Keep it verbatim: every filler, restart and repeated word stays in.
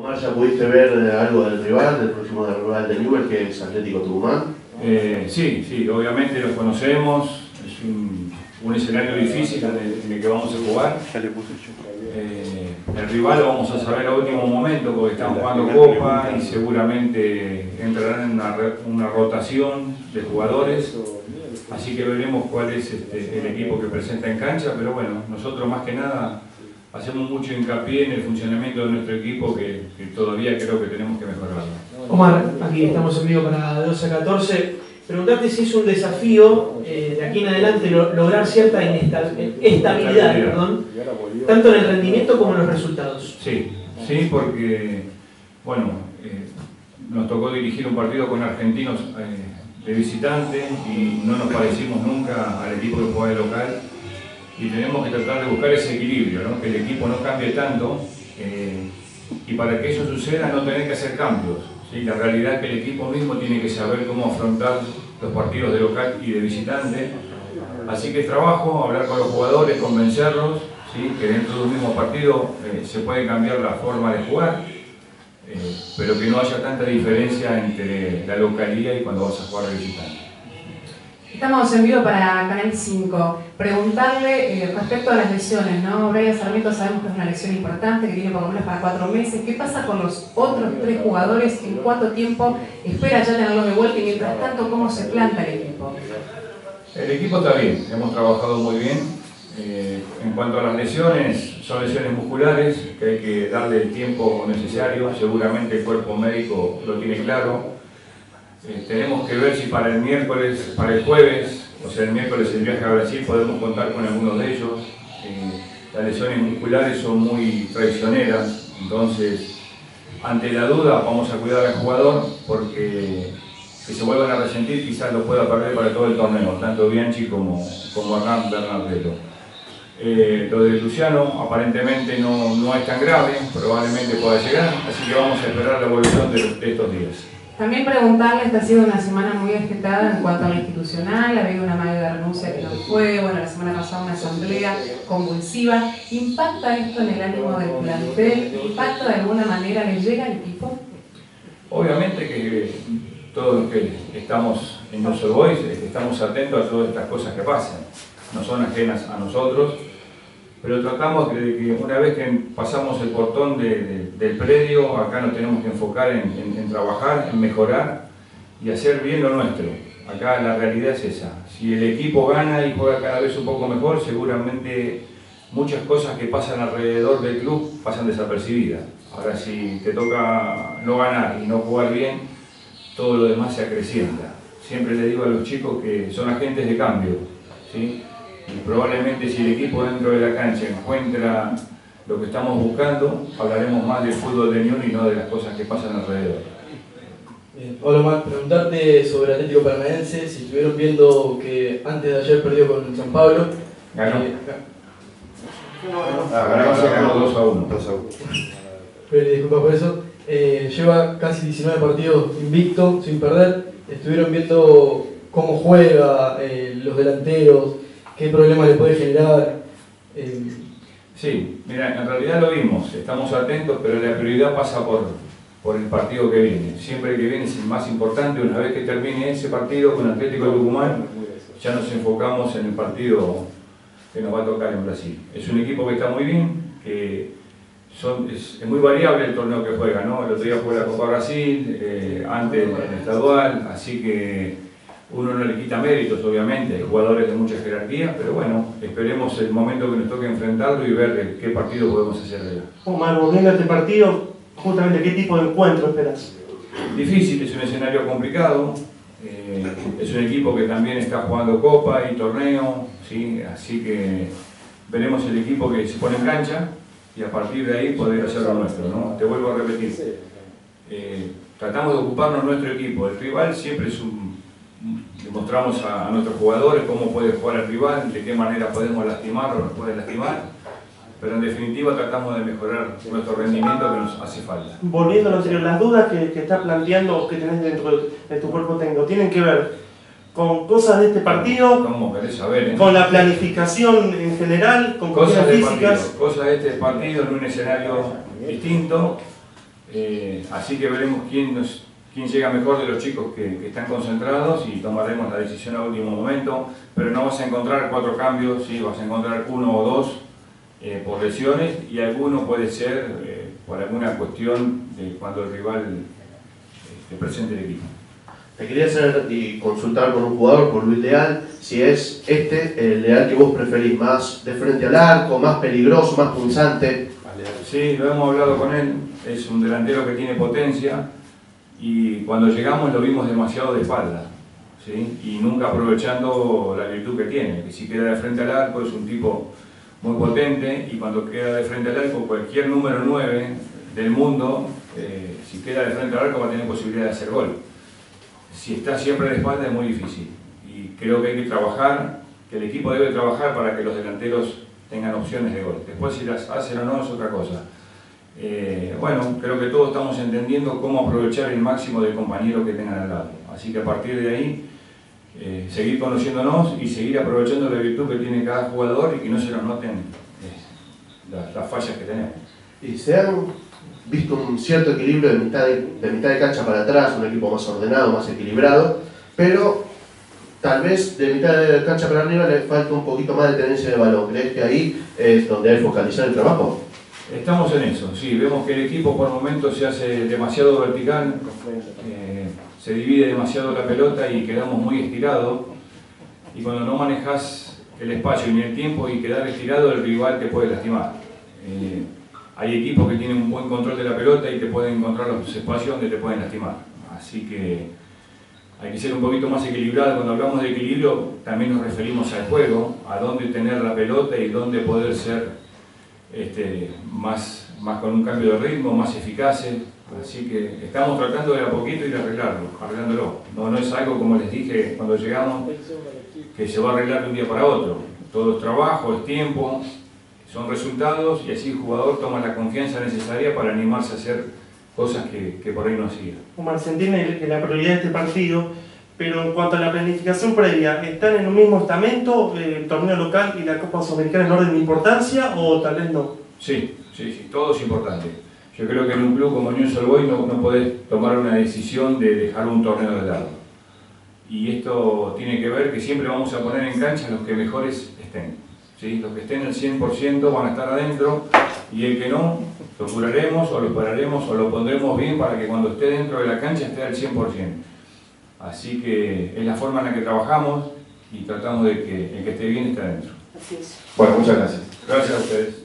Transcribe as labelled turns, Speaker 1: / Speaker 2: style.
Speaker 1: Omar, ¿ya pudiste ver algo del rival, del próximo rival de Newell's, que es Atlético Tucumán?
Speaker 2: Eh, sí, sí, obviamente los conocemos, es un, un escenario difícil en el, en el que vamos a jugar. Eh, el rival lo vamos a saber a último momento porque están jugando Copa y seguramente entrarán en una, una rotación de jugadores, así que veremos cuál es este, el equipo que presenta en cancha, pero bueno, nosotros más que nada hacemos mucho hincapié en el funcionamiento de nuestro equipo que, que todavía creo que tenemos que mejorarlo.
Speaker 3: Omar, aquí estamos en vivo para de doce a catorce. Preguntarte si es un desafío eh, de aquí en adelante lo, lograr cierta estabilidad, perdón, tanto en el rendimiento como en los resultados.
Speaker 2: Sí, sí, porque bueno, eh, nos tocó dirigir un partido con argentinos eh, de visitante y no nos parecimos nunca al equipo que juega de local. Y tenemos que tratar de buscar ese equilibrio, ¿no? Que el equipo no cambie tanto eh, y para que eso suceda no tener que hacer cambios, ¿sí? La realidad es que el equipo mismo tiene que saber cómo afrontar los partidos de local y de visitante, así que es trabajo, hablar con los jugadores, convencerlos, ¿sí? Que dentro de un mismo partido eh, se puede cambiar la forma de jugar, eh, pero que no haya tanta diferencia entre la localidad y cuando vas a jugar de visitante.
Speaker 4: Estamos en vivo para Canal cinco. Preguntarle eh, respecto a las lesiones, ¿no? Brian Sarmiento sabemos que es una lesión importante, que tiene por lo menos para cuatro meses. ¿Qué pasa con los otros tres jugadores? ¿En cuánto tiempo espera ya tenerlos de vuelta? Y mientras tanto, ¿cómo se planta el equipo?
Speaker 2: El equipo está bien, hemos trabajado muy bien. Eh, en cuanto a las lesiones, son lesiones musculares que hay que darle el tiempo necesario. Seguramente el cuerpo médico lo tiene claro. Eh, tenemos que ver si para el miércoles, para el jueves, o sea el miércoles el viaje a Brasil, podemos contar con algunos de ellos. Eh, las lesiones musculares son muy traicioneras, entonces ante la duda vamos a cuidar al jugador porque que se vuelvan a resentir quizás lo pueda perder para todo el torneo, tanto Bianchi como, como Hernán Bernardetto. Eh, lo de Luciano aparentemente no, no es tan grave, probablemente pueda llegar, así que vamos a esperar la evolución de, de estos días.
Speaker 4: También preguntarle, esta ha sido una semana muy agitada en cuanto a lo institucional, ha habido una mayor de renuncia que no fue, bueno, la semana pasada una asamblea convulsiva. ¿Impacta esto en el ánimo del plantel? ¿Impacta de alguna manera? ¿Le llega al equipo?
Speaker 2: Obviamente que todos los que estamos en News All Boys estamos atentos a todas estas cosas que pasan, no son ajenas a nosotros, pero tratamos de que una vez que pasamos el portón de, de, del predio, acá nos tenemos que enfocar en, en, en trabajar, en mejorar y hacer bien lo nuestro. Acá la realidad es esa. Si el equipo gana y juega cada vez un poco mejor, seguramente muchas cosas que pasan alrededor del club pasan desapercibidas. Ahora, si te toca no ganar y no jugar bien, todo lo demás se acrecienta. Siempre le digo a los chicos que son agentes de cambio, ¿sí? Y probablemente si el equipo dentro de la cancha encuentra lo que estamos buscando, hablaremos más del fútbol de Newell's y no de las cosas que pasan alrededor.
Speaker 5: Bien. Hola Omar, preguntarte sobre el Atlético Paranaense, si estuvieron viendo que antes de ayer perdió con San Pablo.
Speaker 2: Ganó.
Speaker 5: Eh,
Speaker 2: Ah, ganó, ganó dos a uno.
Speaker 5: Pero disculpa por eso. Eh, lleva casi diecinueve partidos invicto, sin perder. Estuvieron viendo cómo juega, eh, los delanteros, qué problemas le puede generar. Eh...
Speaker 2: Sí, mira, en realidad lo vimos, estamos atentos, pero la prioridad pasa por, por el partido que viene. Siempre que viene es el más importante. Una vez que termine ese partido con Atlético Tucumán, ya nos enfocamos en el partido que nos va a tocar en Brasil. Es un equipo que está muy bien, que son, es, es muy variable el torneo que juega, ¿no? El otro día fue la Copa Brasil, eh, antes el estadual, así que uno no le quita méritos, obviamente, hay jugadores de mucha jerarquía, pero bueno, esperemos el momento que nos toque enfrentarlo y ver qué partido podemos hacer de él.
Speaker 6: Omar, volviendo a este partido, justamente, ¿qué tipo de encuentro esperas?
Speaker 2: Difícil, es un escenario complicado, eh, es un equipo que también está jugando Copa y torneo, ¿sí? Así que veremos el equipo que se pone en cancha y a partir de ahí poder hacer lo nuestro, ¿no? Te vuelvo a repetir, eh, tratamos de ocuparnos nuestro equipo, el rival siempre es un... Demostramos a, a nuestros jugadores cómo puede jugar el rival, de qué manera podemos lastimar o nos puede lastimar, pero en definitiva tratamos de mejorar nuestro rendimiento que nos hace falta.
Speaker 6: Volviendo a lo anterior, las dudas que, que estás planteando o que tenés dentro de, de tu cuerpo técnico, ¿tienen que ver con cosas de este partido?
Speaker 2: ¿Cómo querés saber? ¿Eh?
Speaker 6: ¿Con la planificación en general? ¿Con
Speaker 2: cosas
Speaker 6: cosas
Speaker 2: de
Speaker 6: físicas?
Speaker 2: partido, cosas de este partido en un escenario distinto. Eh, así que veremos quién, nos, quién llega mejor de los chicos que, que están concentrados y tomaremos la decisión a último momento, pero no vas a encontrar cuatro cambios, ¿sí? Vas a encontrar uno o dos eh, por lesiones y alguno puede ser eh, por alguna cuestión de cuando el rival eh, presente el equipo.
Speaker 1: Te quería hacer y consultar con un jugador, por Luis Leal, si es este el Leal que vos preferís, más de frente al arco, más peligroso, más punzante.
Speaker 2: Sí, lo hemos hablado con él, es un delantero que tiene potencia y cuando llegamos lo vimos demasiado de espalda, ¿sí? Y nunca aprovechando la virtud que tiene, que si queda de frente al arco es un tipo muy potente y cuando queda de frente al arco cualquier número nueve del mundo, eh, si queda de frente al arco va a tener posibilidad de hacer gol. Si está siempre de espalda es muy difícil y creo que hay que trabajar, que el equipo debe trabajar para que los delanteros tengan opciones de gol. Después si las hacen o no es otra cosa. Eh, bueno, creo que todos estamos entendiendo cómo aprovechar el máximo del compañero que tengan al lado. Así que a partir de ahí, eh, seguir conociéndonos y seguir aprovechando la virtud que tiene cada jugador y que no se nos noten eh, las, las fallas que tenemos.
Speaker 1: Y se han visto un cierto equilibrio de mitad de, de mitad de cancha para atrás, un equipo más ordenado, más equilibrado, pero tal vez de mitad de cancha para arriba le falta un poquito más de tenencia de balón. ¿Crees que ahí es donde hay que focalizar el trabajo?
Speaker 2: Estamos en eso, sí, vemos que el equipo por momentos se hace demasiado vertical, eh, se divide demasiado la pelota y quedamos muy estirados, y cuando no manejas el espacio ni el tiempo y quedar estirado, el rival te puede lastimar. Eh, hay equipos que tienen un buen control de la pelota y te pueden encontrar los espacios donde te pueden lastimar, así que hay que ser un poquito más equilibrado. Cuando hablamos de equilibrio también nos referimos al juego, a dónde tener la pelota y dónde poder ser Este, más, más con un cambio de ritmo, más eficaces, así que estamos tratando de a poquito ir arreglarlo, arreglándolo. No, no es algo, como les dije cuando llegamos, que se va a arreglar de un día para otro. Todo es trabajo, es tiempo, son resultados y así el jugador toma la confianza necesaria para animarse a hacer cosas que, que por ahí no hacía.
Speaker 6: Omar, se entiende que la prioridad de este partido, pero en cuanto a la planificación previa, ¿están en un mismo estamento, eh, el torneo local y la Copa Sudamericana en orden de importancia o tal vez no?
Speaker 2: Sí, sí, sí, todo es importante. Yo creo que en un club como Newell's Old Boys no, no podés tomar una decisión de dejar un torneo de lado. Y esto tiene que ver que siempre vamos a poner en cancha los que mejores estén. ¿Sí? Los que estén al cien por ciento van a estar adentro y el que no, lo curaremos o lo pararemos o lo pondremos bien para que cuando esté dentro de la cancha esté al cien por ciento. Así que es la forma en la que trabajamos y tratamos de que el que esté bien esté adentro.
Speaker 6: Así es.
Speaker 7: Bueno, muchas gracias.
Speaker 2: Gracias a ustedes.